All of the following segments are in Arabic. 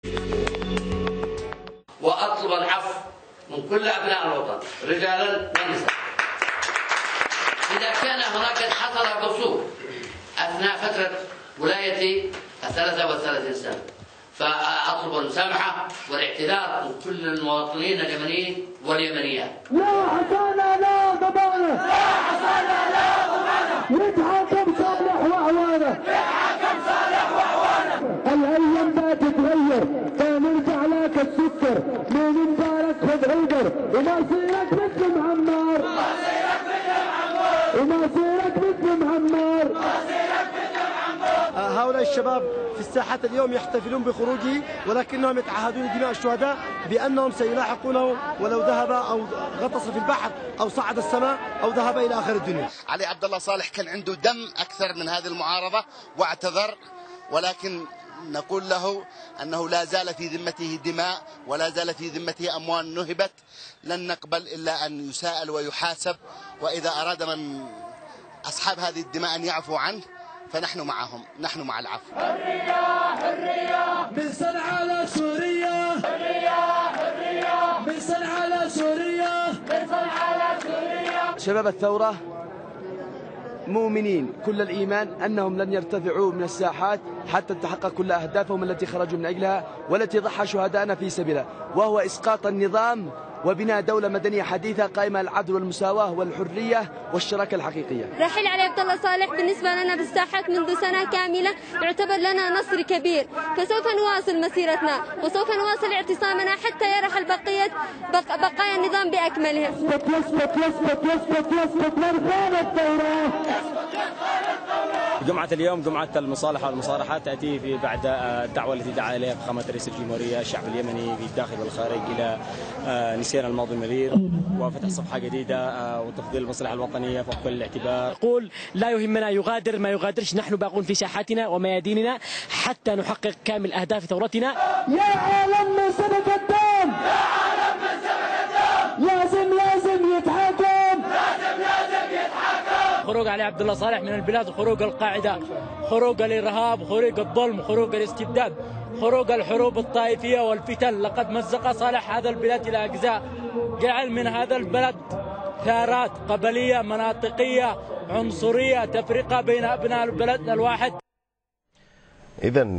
وأطلب العفو من كل أبناء الوطن رجالا ونساء إذا كان هناك حصل قصور أثناء فترة ولايتي 33 سنة، فأطلب المسامحة والاعتذار من كل المواطنين اليمنيين واليمنيات. لا حصانة لا ضمانة، لا حصانة لا ضمانة، يتحاكم صالح وعوانة، يتحاكم صالح وعوانة. الأيام بتتغير، فنرجع لك السكر من مبارك خذ عيدر، وما صيرك مثل معمر، ما صيرك مثل معمر، وما صيرك مثل معمر، ما صيرك مثل معمر. هؤلاء الشباب في الساحات اليوم يحتفلون بخروجه، ولكنهم يتعهدون دماء الشهداء بأنهم سيلاحقونه ولو ذهب أو غطس في البحر أو صعد السماء أو ذهب إلى آخر الدنيا. علي عبد الله صالح كان عنده دم أكثر من هذه المعارضة واعتذر، ولكن نقول له أنه لا زال في ذمته دماء ولا زال في ذمته أموال نهبت، لن نقبل إلا أن يساءل ويحاسب، وإذا أراد من أصحاب هذه الدماء أن يعفوا عنه فنحن معهم، نحن مع العفو. حرية حرية من صنعاء لسوريا، حرية حرية من صنعاء لسوريا، من صنعاء لسوريا. شباب الثورة مؤمنين كل الإيمان أنهم لن يرتفعوا من الساحات حتى تتحقق كل أهدافهم التي خرجوا من أجلها والتي ضحى شهداءنا في سبيلها، وهو إسقاط النظام وبناء دولة مدنية حديثة قائمة على العدل والمساواة والحرية والشراكة الحقيقية. رحيل علي عبد الله صالح بالنسبة لنا بالساحات منذ سنة كاملة يعتبر لنا نصر كبير، فسوف نواصل مسيرتنا وسوف نواصل اعتصامنا حتى يرحل بقايا النظام بأكملها. يثبت يثبت يثبت يثبت يثبت لركان الثورة. جمعة اليوم جمعة المصالحة والمصالحات تأتي في بعد الدعوة التي دعا إليها فخامة رئيس الجمهورية الشعب اليمني في الداخل والخارج إلى نسيان الماضي المرير وفتح صفحة جديدة وتفضيل المصلحة الوطنية فوق كل الاعتبار. يقول لا يهمنا يغادر ما يغادرش، نحن باقون في ساحاتنا ومياديننا حتى نحقق كامل أهداف ثورتنا. يا عالم من سبق الدم، يا عالم من سبق الدم، لازم يتحاكم، لازم يتحاكم. خروج علي عبد الله صالح من البلاد، خروج القاعدة، خروج الإرهاب، خروج الظلم، خروج الاستبداد، خروج الحروب الطائفية والفتن. لقد مزق صالح هذا البلاد إلى أجزاء، جعل من هذا البلد ثارات قبلية مناطقية عنصرية تفرقة بين أبناء البلد الواحد. إذن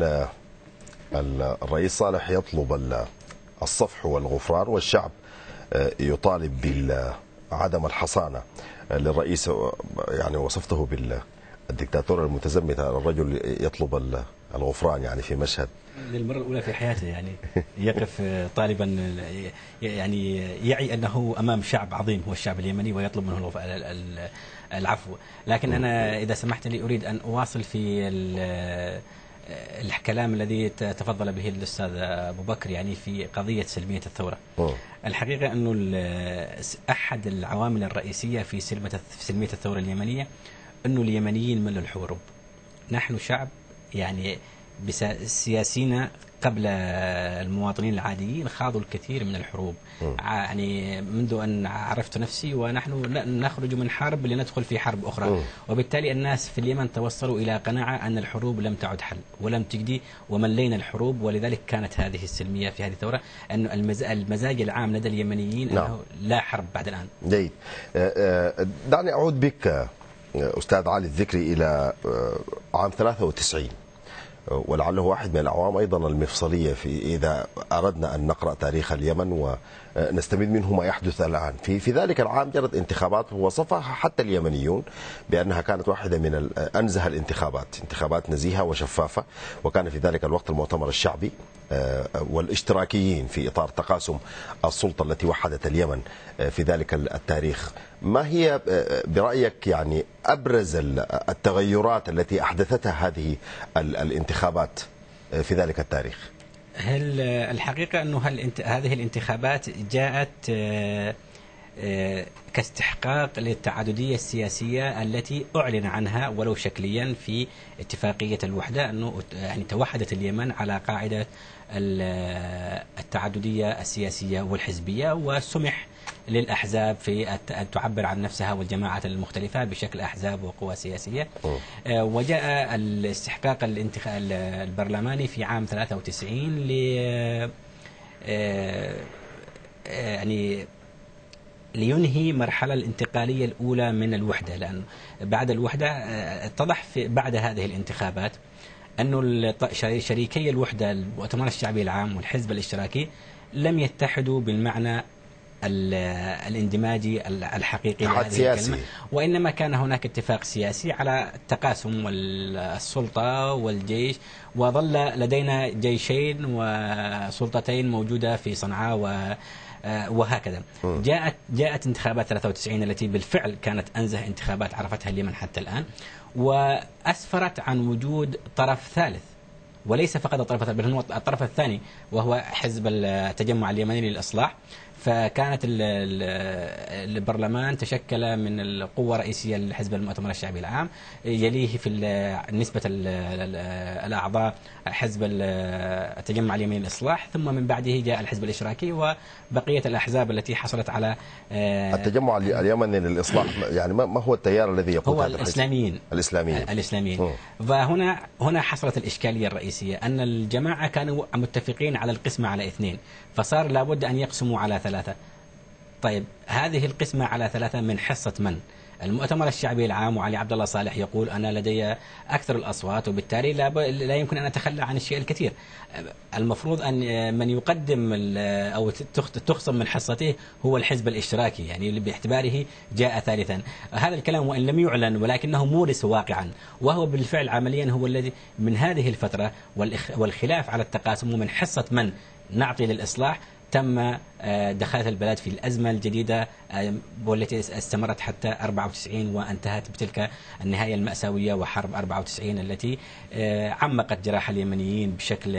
الرئيس صالح يطلب الصفح والغفران، والشعب يطالب بعدم الحصانة للرئيس. يعني وصفته بالدكتاتور المتزمت، الرجل يطلب الغفران يعني في مشهد للمرة الأولى في حياته، يعني يقف طالبا، يعني يعي أنه أمام شعب عظيم هو الشعب اليمني ويطلب منه العفو. لكن أنا إذا سمحت لي أريد أن أواصل في الكلام الذي تفضل به الأستاذ أبو بكر، يعني في قضية سلمية الثورة. الحقيقة أنه أحد العوامل الرئيسية في سلمية الثورة اليمنية أنه اليمنيين ملوا الحروب. نحن شعب يعني سياسينا قبل المواطنين العاديين خاضوا الكثير من الحروب، يعني منذ أن عرفت نفسي ونحن نخرج من حرب لندخل في حرب أخرى، وبالتالي الناس في اليمن توصلوا إلى قناعة أن الحروب لم تعد حل ولم تجدي وملينا الحروب، ولذلك كانت هذه السلمية في هذه الثورة، أن المزاج العام لدى اليمنيين أنه لا حرب بعد الآن. جيد. دعني أعود بك أستاذ علي الذكري إلى عام 93، ولعله واحد من الأعوام أيضا المفصلية في إذا أردنا أن نقرأ تاريخ اليمن ونستمد منه ما يحدث الآن. في ذلك العام جرت انتخابات وصفها حتى اليمنيون بأنها كانت واحدة من أنزه الانتخابات، انتخابات نزيهة وشفافة، وكان في ذلك الوقت المؤتمر الشعبي والاشتراكيين في إطار تقاسم السلطة التي وحدت اليمن في ذلك التاريخ. ما هي برأيك يعني أبرز التغيرات التي أحدثتها هذه الانتخابات في ذلك التاريخ؟ الحقيقة أنه هذه الانتخابات جاءت كاستحقاق للتعددية السياسية التي أعلن عنها ولو شكليا في اتفاقية الوحدة، أنه يعني توحدت اليمن على قاعدة التعددية السياسية والحزبية، وسمح للأحزاب في أن تعبر عن نفسها والجماعات المختلفة بشكل أحزاب وقوى سياسية. وجاء الاستحقاق البرلماني في عام 93 يعني لينهي المرحلة الانتقالية الأولى من الوحدة، لأن بعد الوحدة اتضح بعد هذه الانتخابات أن شريكي الوحدة المؤتمر الشعبي العام والحزب الاشتراكي لم يتحدوا بالمعنى الاندماجي الحقيقي لهذه الكلمة، وإنما كان هناك اتفاق سياسي على التقاسم السلطة والجيش، وظل لدينا جيشين وسلطتين موجودة في صنعاء وهكذا. جاءت انتخابات 93 التي بالفعل كانت أنزه انتخابات عرفتها اليمن حتى الآن، وأسفرت عن وجود طرف ثالث، وليس فقط الطرف الثالث بل هو الطرف الثاني وهو حزب التجمع اليمني للإصلاح. فكانت البرلمان تشكل من القوة الرئيسية لحزب المؤتمر الشعبي العام، يليه في نسبة الأعضاء حزب التجمع اليمني للإصلاح، ثم من بعده جاء الحزب الاشتراكي وبقية الأحزاب التي حصلت على التجمع اليمني للإصلاح. يعني ما هو التيار الذي يقود هذا الإسلاميين؟ الإسلاميين. فهنا حصلت الإشكالية الرئيسية، أن الجماعة كانوا متفقين على القسمة على 2، فصار لابد أن يقسموا على 3. طيب هذه القسمة على 3 من حصة من؟ المؤتمر الشعبي العام وعلي عبد الله صالح يقول أنا لدي أكثر الأصوات وبالتالي لا يمكن أن أتخلى عن الشيء الكثير. المفروض أن من يقدم أو تخصم من حصته هو الحزب الاشتراكي، يعني باعتباره جاء ثالثا. هذا الكلام وإن لم يعلن ولكنه مورس واقعا، وهو بالفعل عمليا هو الذي من هذه الفترة والخلاف على التقاسم ومن حصة من نعطي للإصلاح تم دخلت البلاد في الأزمة الجديدة والتي استمرت حتى 94 وانتهت بتلك النهاية المأساوية وحرب 94 التي عمقت جراح اليمنيين بشكل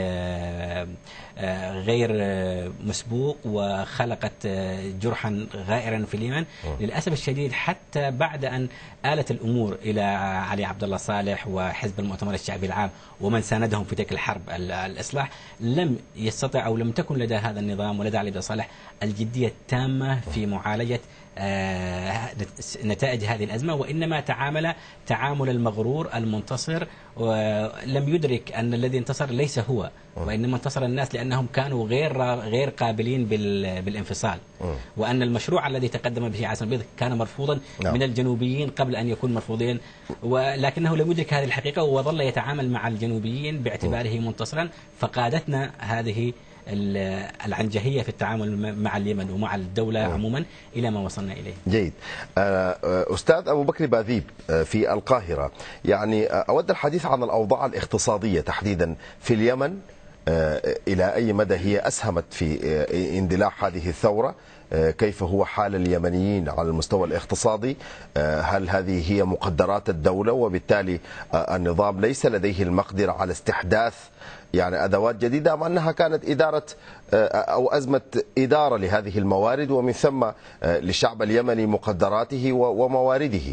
غير مسبوق وخلقت جرحا غائرا في اليمن. للأسف الشديد حتى بعد أن آلت الأمور إلى علي عبد الله صالح وحزب المؤتمر الشعبي العام ومن ساندهم في تلك الحرب الإصلاح، لم يستطع أو لم تكن لدى هذا النظام ولدى علي عبد الله صالح الجدية التامة في معالجة نتائج هذه الأزمة، وإنما تعامل المغرور المنتصر، ولم يدرك أن الذي انتصر ليس هو، وإنما انتصر الناس لأنهم كانوا غير قابلين بالانفصال، وأن المشروع الذي تقدم به عاصم البيض كان مرفوضا من الجنوبيين قبل أن يكون مرفوضين، ولكنه لم يدرك هذه الحقيقة وظل يتعامل مع الجنوبيين باعتباره منتصرا، فقادتنا هذه العنجهية في التعامل مع اليمن ومع الدولة عموما إلى ما وصلنا إليه. جيد. أستاذ أبو بكر باذيب في القاهرة، يعني أود الحديث عن الأوضاع الاقتصادية تحديدا في اليمن، إلى أي مدى هي أسهمت في اندلاع هذه الثورة؟ كيف هو حال اليمنيين على المستوى الاقتصادي؟ هل هذه هي مقدرات الدولة وبالتالي النظام ليس لديه المقدرة على استحداث يعني أدوات جديدة، أم أنها كانت إدارة أو أزمة إدارة لهذه الموارد ومن ثم للشعب اليمني مقدراته وموارده؟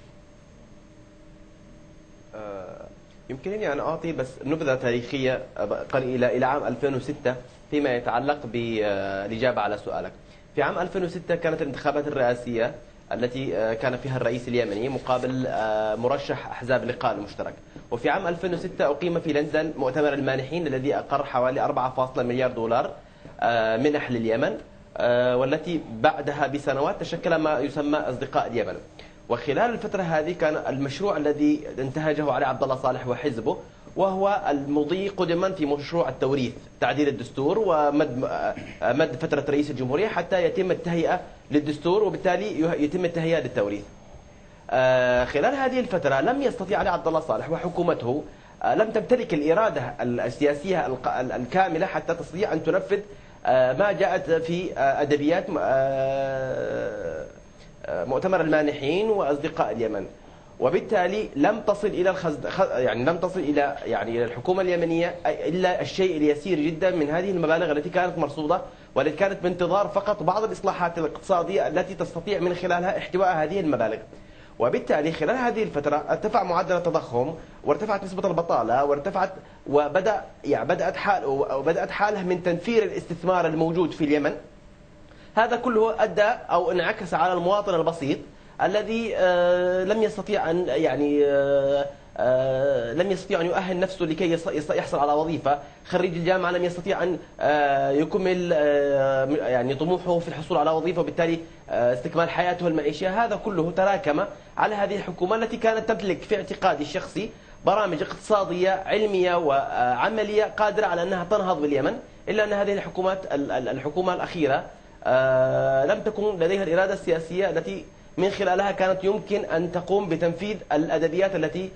يمكنني أن أعطي بس نبذة تاريخية قليلة إلى عام 2006 فيما يتعلق بالإجابة على سؤالك. في عام 2006 كانت الانتخابات الرئاسية التي كان فيها الرئيس اليمني مقابل مرشح أحزاب اللقاء المشترك، وفي عام 2006 أقيم في لندن مؤتمر المانحين الذي أقر حوالي 4.1 مليار دولار منح لليمن، والتي بعدها بسنوات تشكل ما يسمى أصدقاء اليمن. وخلال الفترة هذه كان المشروع الذي انتهجه علي عبد الله صالح وحزبه وهو المضي قدما في مشروع التوريث، تعديل الدستور ومد فترة رئيس الجمهورية حتى يتم التهيئة للدستور وبالتالي يتم التهيئة للتوريث. خلال هذه الفترة لم يستطيع علي عبد الله صالح وحكومته لم تمتلك الإرادة السياسية الكاملة حتى تستطيع أن تنفذ ما جاءت في أدبيات مؤتمر المانحين وأصدقاء اليمن. وبالتالي لم تصل إلى لم تصل إلى الحكومة اليمنية إلا الشيء اليسير جدا من هذه المبالغ التي كانت مرصودة، والتي كانت بانتظار فقط بعض الإصلاحات الاقتصادية التي تستطيع من خلالها احتواء هذه المبالغ. وبالتالي خلال هذه الفترة ارتفع معدل التضخم، وارتفعت نسبة البطالة، وبدأت حالها من تنفير الاستثمار الموجود في اليمن. هذا كله أدى أو انعكس على المواطن البسيط الذي لم يستطيع أن يؤهل نفسه لكي يحصل على وظيفة. خريج الجامعة لم يستطيع أن يكمل طموحه في الحصول على وظيفة، وبالتالي استكمال حياته المعيشية. هذا كله تراكم على هذه الحكومة التي كانت تمتلك في اعتقادي الشخصي برامج اقتصادية علمية وعملية قادرة على أنها تنهض باليمن، إلا أن هذه الحكومة الأخيرة لم تكن لديها الإرادة السياسية التي من خلالها كانت يمكن أن تقوم بتنفيذ الأدبيات التي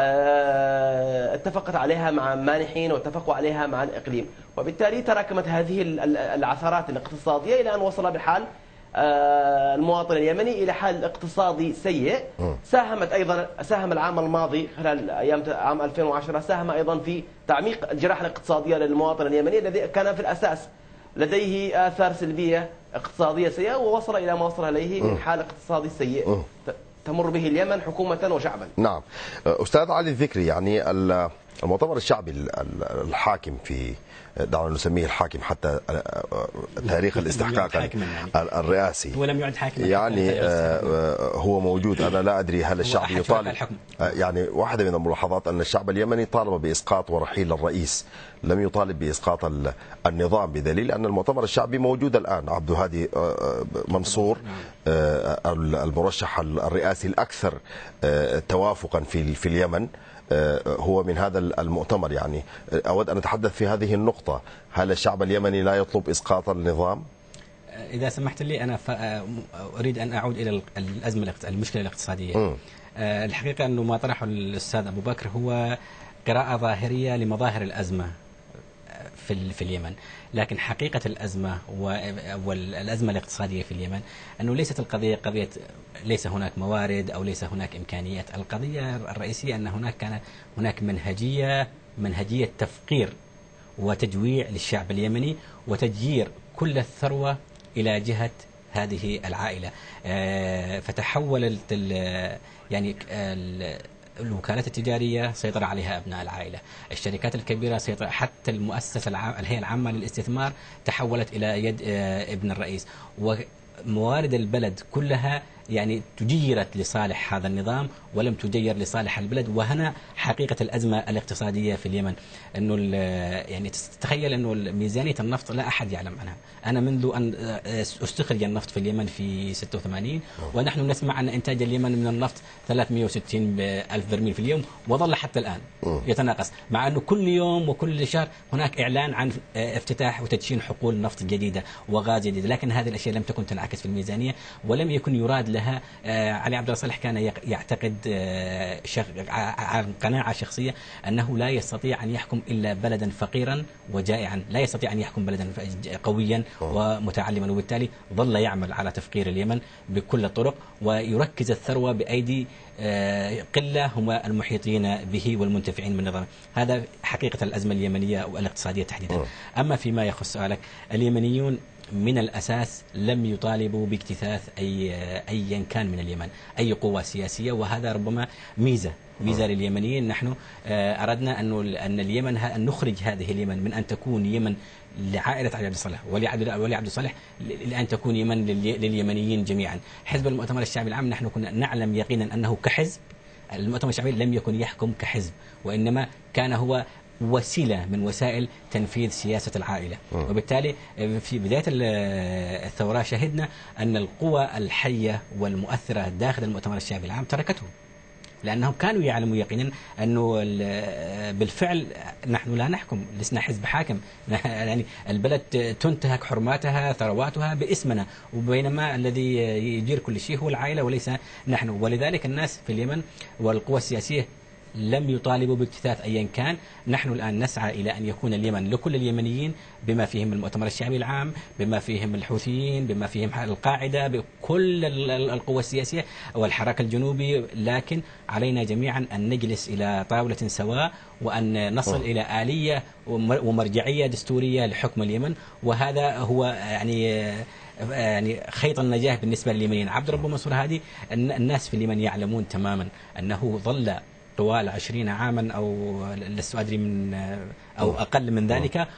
اتفقت عليها مع مانحين واتفقوا عليها مع الإقليم. وبالتالي تراكمت هذه العثرات الاقتصادية إلى أن وصل بحال المواطن اليمني إلى حال اقتصادي سيء. ساهم العام الماضي خلال أيام عام 2010 ساهم أيضا في تعميق الجراحة الاقتصادية للمواطن اليمني الذي كان في الأساس لديه آثار سلبية اقتصادية سيئة، ووصل إلى ما وصل إليه من حال اقتصادي سيء تمر به اليمن حكومة وشعبا. نعم. أستاذ علي الذكري، يعني المؤتمر الشعبي الحاكم في، دعنا نسميه الحاكم حتى تاريخ الاستحقاق الرئاسي، ولم يعد حاكما يعني هو موجود. أنا لا أدري هل الشعب يطالب، يعني واحدة من الملاحظات أن الشعب اليمني طالب بإسقاط ورحيل الرئيس، لم يطالب بإسقاط النظام، بدليل أن المؤتمر الشعبي موجود الآن. عبد الهادي منصور المرشح الرئاسي الأكثر توافقا في اليمن هو من هذا المؤتمر. يعني أود أن أتحدث في هذه النقطة، هل الشعب اليمني لا يطلب إسقاط النظام؟ إذا سمحت لي أنا أريد أن أعود إلى المشكلة الاقتصادية. الحقيقة أنه ما طرحه الأستاذ أبو بكر هو قراءة ظاهرية لمظاهر الأزمة في اليمن، لكن حقيقة الأزمة والأزمة الاقتصادية في اليمن أنه ليست القضية قضية ليس هناك موارد أو ليس هناك إمكانيات. القضية الرئيسية أن كان هناك منهجية تفقير وتجويع للشعب اليمني وتجيير كل الثروة إلى جهة هذه العائلة. فتحولت الوكالات التجارية سيطر عليها أبناء العائلة، الشركات الكبيرة سيطر، حتى المؤسسة الهيئة العامة للاستثمار تحولت إلى يد ابن الرئيس، وموارد البلد كلها تجيرت لصالح هذا النظام ولم تجير لصالح البلد. وهنا حقيقة الأزمة الاقتصادية في اليمن، أنه تتخيل أنه ميزانية النفط لا أحد يعلم عنها. أنا منذ أن استخرج النفط في اليمن في 86 ونحن نسمع أن إنتاج اليمن من النفط 360 ألف برميل في اليوم، وظل حتى الآن يتناقص، مع أنه كل يوم وكل شهر هناك إعلان عن افتتاح وتدشين حقول نفط جديدة وغاز جديد، لكن هذه الأشياء لم تكن تنعكس في الميزانية ولم يكن يراد لها. علي عبد الله صالح كان يعتقد عن قناعة شخصية أنه لا يستطيع أن يحكم إلا بلدا فقيرا وجائعا، لا يستطيع أن يحكم بلدا قويا ومتعلما، وبالتالي ظل يعمل على تفقير اليمن بكل الطرق ويركز الثروة بأيدي قلة هم المحيطين به والمنتفعين من النظام. هذا حقيقة الأزمة اليمنية والاقتصادية تحديدا. أما فيما يخص سؤالك، اليمنيون من الأساس لم يطالبوا باجتثاث أيا كان من اليمن، أي قوة سياسية، وهذا ربما ميزة لليمنيين. نحن أردنا أن اليمن أن نخرج هذه اليمن من أن تكون يمن لعائلة علي عبد الصالح ولي عبد الصالح لأن تكون يمن لليمنيين جميعا. حزب المؤتمر الشعبي العام نحن كنا نعلم يقينا أنه كحزب، المؤتمر الشعبي لم يكن يحكم كحزب، وإنما كان هو وسيلة من وسائل تنفيذ سياسة العائلة. وبالتالي في بداية الثورة شهدنا أن القوى الحية والمؤثرة داخل المؤتمر الشعبي العام تركته، لأنهم كانوا يعلموا يقينا أنه بالفعل نحن لا نحكم، لسنا حزب حاكم، البلد تنتهك حرماتها ثرواتها باسمنا، وبينما الذي يدير كل شيء هو العائلة وليس نحن. ولذلك الناس في اليمن والقوى السياسية لم يطالبوا باكتتاث أيا كان. نحن الآن نسعى إلى أن يكون اليمن لكل اليمنيين، بما فيهم المؤتمر الشعبي العام، بما فيهم الحوثيين، بما فيهم القاعدة، بكل القوى السياسية والحراك الجنوبي. لكن علينا جميعا أن نجلس إلى طاولة سواء، وأن نصل إلى آلية ومرجعية دستورية لحكم اليمن. وهذا هو يعني خيط النجاة بالنسبة لليمنيين. عبد ربه منصور هادي الناس في اليمن يعلمون تماما أنه ظل طوال 20 عاما أو لست أدري من أو أقل من ذلك